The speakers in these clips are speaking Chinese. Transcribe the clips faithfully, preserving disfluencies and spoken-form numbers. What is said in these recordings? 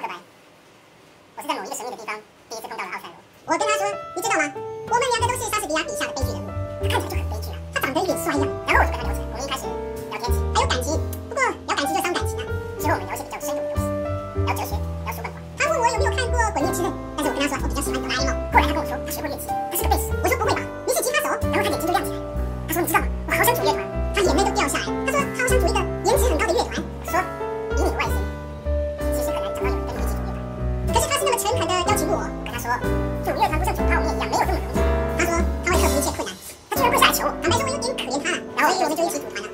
告白。我是在某一个神秘的地方第一次碰到了奥赛罗。我跟他说，你知道吗？我们两个都是莎士比亚笔下的悲剧人物。他看起来就很悲剧啊，他长得有点衰呀。然后我就跟他聊起来，我们一开始聊天气，还有感情。不过聊感情就伤感情啊。之后我们聊一些比较深入的东西，聊哲学，聊叔本华。他问我有没有看过《鬼灭之刃》，但是我跟他说我比较喜欢哆啦 A 梦。后来他跟我说他学过乐器，他是个贝斯。我说不会吧，你是吉他手？然后他眼睛就亮起来。他说你知道吗？我好想组乐团。他眼泪都掉下来。他说他好想组一个颜值很高的乐团。我说以你的外形，其实很难找到有人跟你一起组乐团。可是他是那么诚恳的邀请我。我跟他说组乐团不像煮泡面一样，没有这么容易。他说他会克服一切困难。他居然跪下来求我。坦白说我有点可怜他了。然后我们就一起组团了。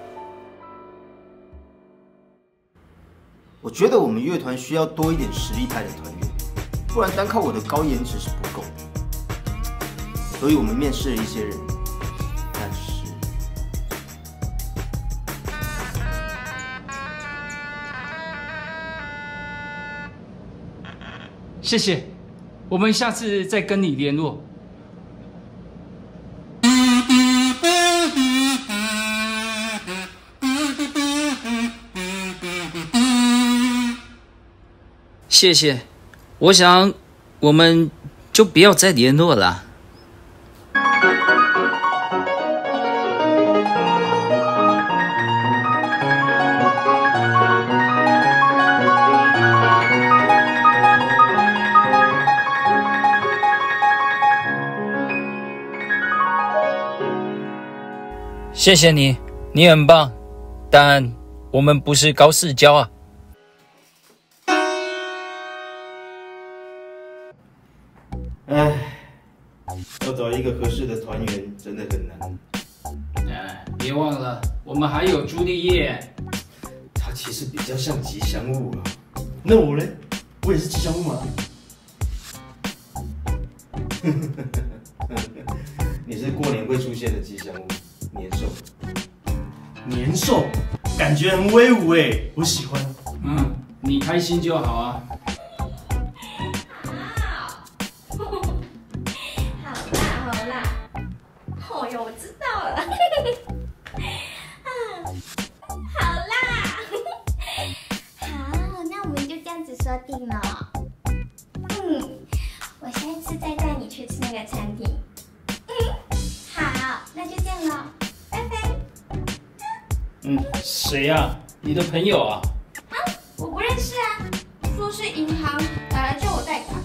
我觉得我们乐团需要多一点实力派的团员，不然单靠我的高颜值是不够的。所以我们面试了一些人，但是谢谢，我们下次再跟你联络。谢谢，我想我们就不要再联络了。谢谢你，你很棒，但我们不是高世交啊。 唉，要找一个合适的团员真的很难。 哎，别忘了，我们还有朱丽叶。 他其实比较像吉祥物啊。那我呢？我也是吉祥物吗？你是过年会出现的吉祥物，年兽。 年兽，感觉很威武哎，我喜欢。 嗯，你开心就好啊。 说定了，嗯，我下一次再带你去吃那个餐厅。嗯，好，那就这样了，拜拜。 嗯，谁呀、啊？你的朋友啊？ 啊，我不认识啊，说是银行打来叫我贷款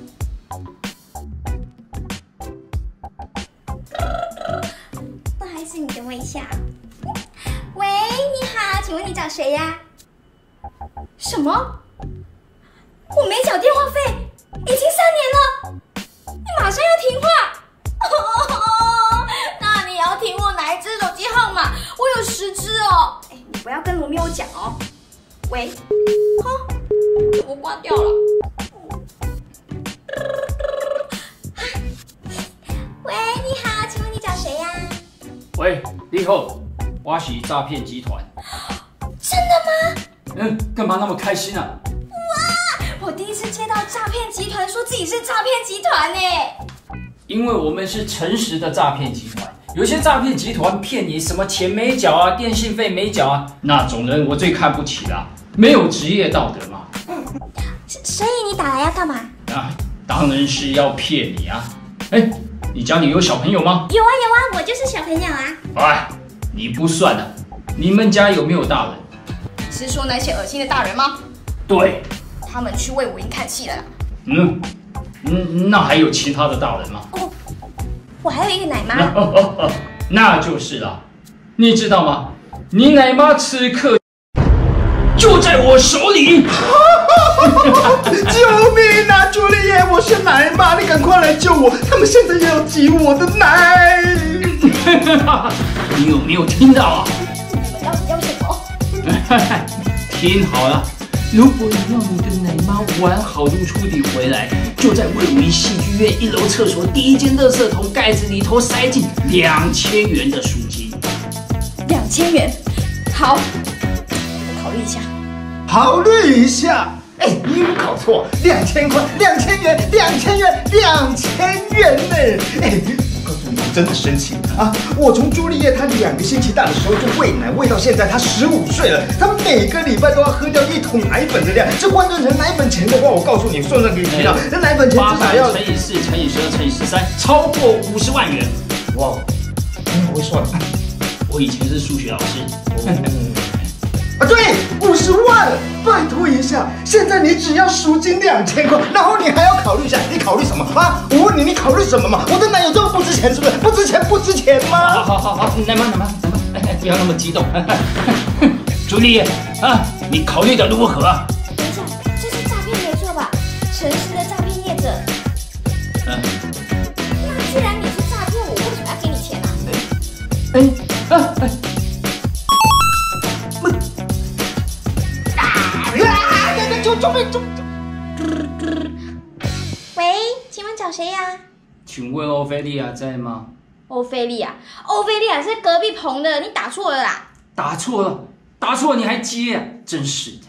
的。不好意思，你等我一下。喂，你好，请问你找谁呀？什么？我没缴电话费，已经三年了，你马上要停话。哦，那你要停我哪一支手机号码？我有十支哦。哎，你不要跟罗密欧讲哦。喂，哈，我挂掉了。喂，你好，请问你找谁呀？ 喂，你好，我是诈骗集团。 真的吗？ 嗯，干嘛那么开心啊？ 我第一次接到诈骗集团说自己是诈骗集团呢。 因为我们是诚实的诈骗集团，有些诈骗集团骗你什么钱没缴啊，电信费没缴啊，那种人我最看不起啦，没有职业道德嘛。 嗯，所以你打来要干嘛？ 啊，当然是要骗你啊。哎，你家里有小朋友吗？ 有啊有啊，我就是小朋友啊。 哎，你不算啊，你们家有没有大人？ 是说那些恶心的大人吗？ 对。 他们去魏武营看戏了啦。 嗯，嗯，那还有其他的大人吗？ 哦，我还有一个奶妈。 哦哦哦，那就是了。你知道吗？你奶妈此刻就在我手里。 救命啊，朱丽叶，我是奶妈，你赶快来救我！他们现在也要挤我的奶。 你有没有听到啊？ 你们要要什么？ 听好了。如果你要你的奶妈完好如初地回来，就在魏武营戏剧院一楼厕所第一间垃圾桶盖子里头塞进两千元的赎金。 两千元，好，我考虑一下。 考虑一下，哎，你有搞错，两千块，两千元，两千元，两千元呢？哎，我告诉你， 我真的生气啊！我从朱丽叶她两个星期大的时候就喂奶，喂到现在她十五岁了，她每个礼拜都要喝掉一桶奶粉的量。这换算成奶粉钱的话，我告诉你，算算给你听啊，这奶粉钱至少要乘以四乘以十二乘以十三，超过五十万元。 哇，真会算。 我以前是数学老师。 啊，对，五十万，拜托一下，现在你只要赎金两千块，然后你还要考虑一下，你考虑什么啊？我问你，你考虑什么嘛？我的奶有这么不值钱是不是？不值钱不值钱吗？ 好好好好，奶妈奶妈奶妈，哎，不要那么激动。朱丽叶啊，你考虑的如何啊？ 等一下，这是诈骗没错吧？诚实的诈骗业者。 嗯。 那既然你是诈骗我，为什么要给你钱啊？ 哎啊哎。 喂，请问找谁呀？ 请问欧菲利亚在吗？ 欧菲利亚，欧菲利亚是隔壁棚的，你打错了啦。 打错了，打错了你还接啊？真是的。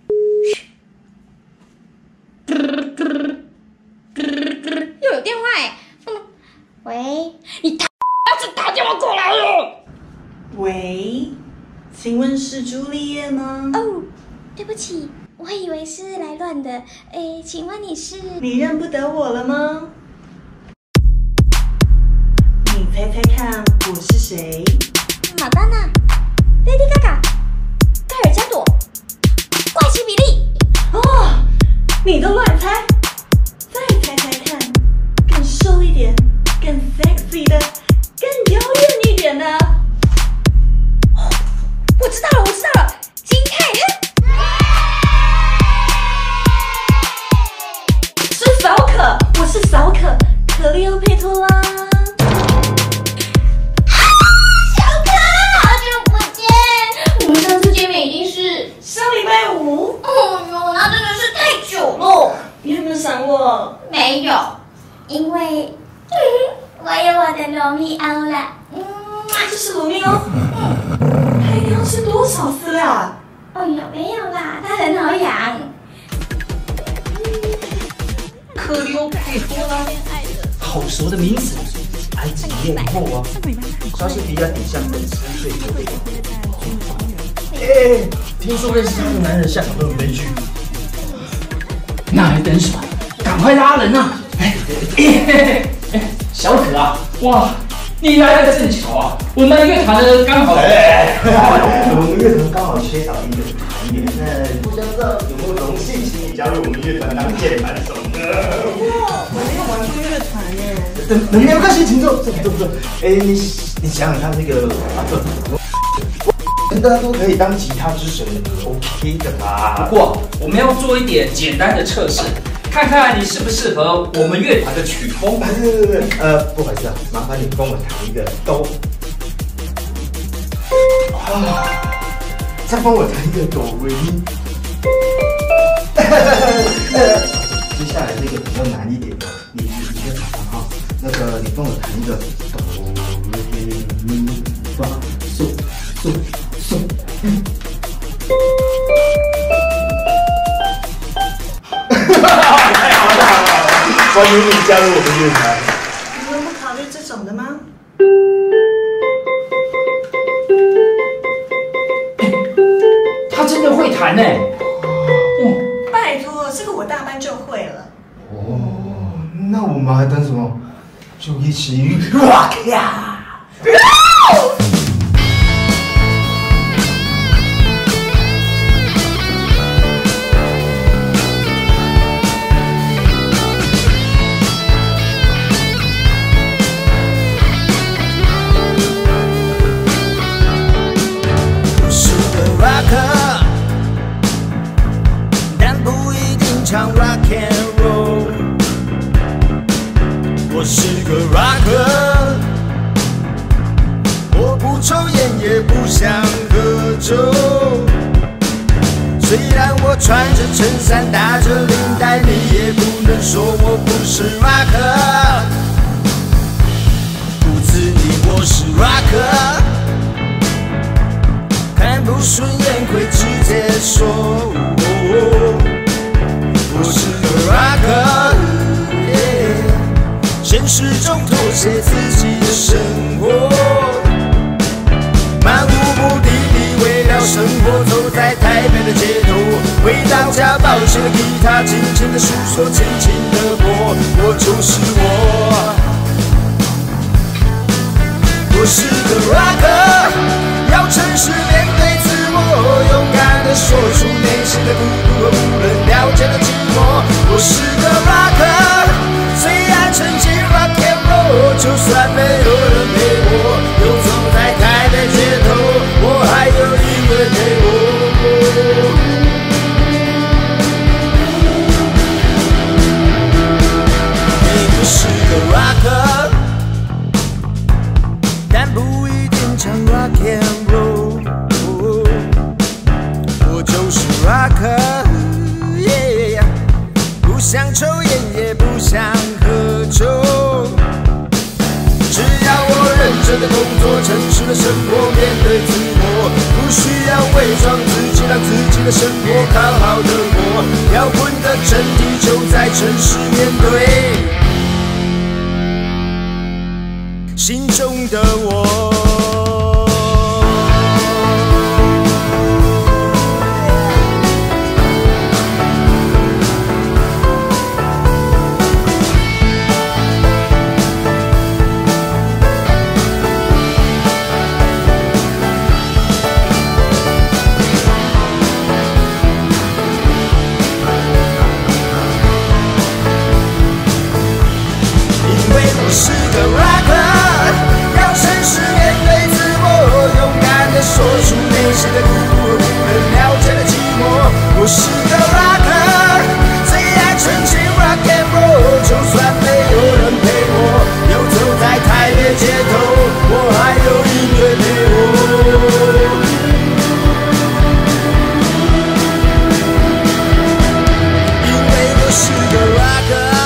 又有电话哎，嗯，喂，你他妈是打电话过来了？ 喂，请问是朱丽叶吗？ 哦，对不起。我以为是来乱的，哎，请问你是？ 你认不得我了吗？你猜猜看我是谁？ 马丹娜、Lady Gaga、盖尔加朵、怪奇比利。 哦，你都乱猜，再猜猜看，更瘦一点、更 sexy 的、更妖艳一点的。 我知道了，我知道了，金泰亨。 小可，我是小可，可丽欧佩托拉。 小可，好久不见！我们上次见面已经是上礼拜五。 哦哟，那真的是太久了。 你有没有想过？ 没有，因为、嗯、我有我的罗密欧了。嗯， 这是罗密欧。嗯，他一定要吃多少饲料啊？ 哦，有没有啦？他很好养。 克里欧佩托拉，好熟的名字，埃及艳后啊， 莎士比亚底下粉丝最多的。 哎，听说认识他的男人下场都很悲剧。 那还等什么？赶快拉人啊！哎哎哎，小可啊，哇，你来的正巧啊！我们乐团的刚好， 哎，我们乐团刚好缺少一个团员，那不知道有没有荣幸请你加入我们乐团当键盘手呢？ 哇，我没有玩过乐团耶。 等没有关系，请坐，坐坐坐。哎，你你想想看，那个啊不，大家都可以当吉他之神 ，OK 的啦。 不过我们要做一点简单的测试，看看你适不适合我们乐团的曲风。 啊，对对对，呃，不好意思啊，麻烦你帮我弹一个哆。啊，再帮我弹一个哆瑞咪。接下来这个比较难一点的，你你先弹哈，那个你帮我弹一个哆瑞咪发嗦嗦嗦。嗯。太好了，欢迎你加入我们乐团。 你们不考虑这种的吗？ 他真的会弹呢。 拜托，这个我大班就会了。 哦，那我们还等什么？就一起 rock 呀！ 我是个 rocker， 但不一定唱 rock and roll。我是个 rocker， 我不抽烟也不想喝酒。虽然我穿着衬衫打着领带，你也不能说我不是 rocker。骨子里我是 rocker， 看不顺眼会直接说。我是个 rocker， yeah， 现实中妥协自己的我走在台北的街头，回到家抱起了吉他，轻轻的诉说，轻轻的播，我就是我。我是个 rocker， 要诚实面对自我，勇敢的说出内心的孤独和无人了解的寂寞。我是个 rocker， 虽然曾经 rock and roll， 就算没有人陪我，游走在台北街头，我还有音乐陪我。你不是个 rocker， 但不一定唱 rock and roll， 我就是 rocker， yeah， 不想抽烟也不想喝酒，只要我认真的工作，诚实的生活，面对自我，不需要伪装自己，让自己的生活好好的过。摇滚的真谛就在诚实面对心中的我。是个 rocker， 要诚实面对自我，勇敢的说出内心的孤独和无人了解的寂寞。我是个 rocker， 最爱纯情 rock and roll， 就算没有人陪我，游走在台北街头，我还有音乐陪我。因为我是个 rocker。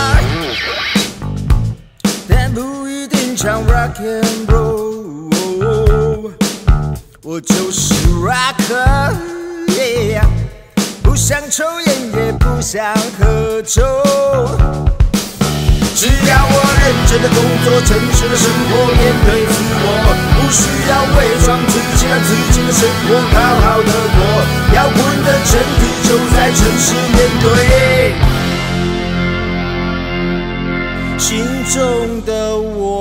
唱 rock and roll， 我就是 rocker， yeah， 不想抽烟也不想喝酒，只要我认真的工作，诚实的生活，面对自我，不需要伪装自己，让自己的生活好好的过。摇滚的真谛就在诚实面对心中的我。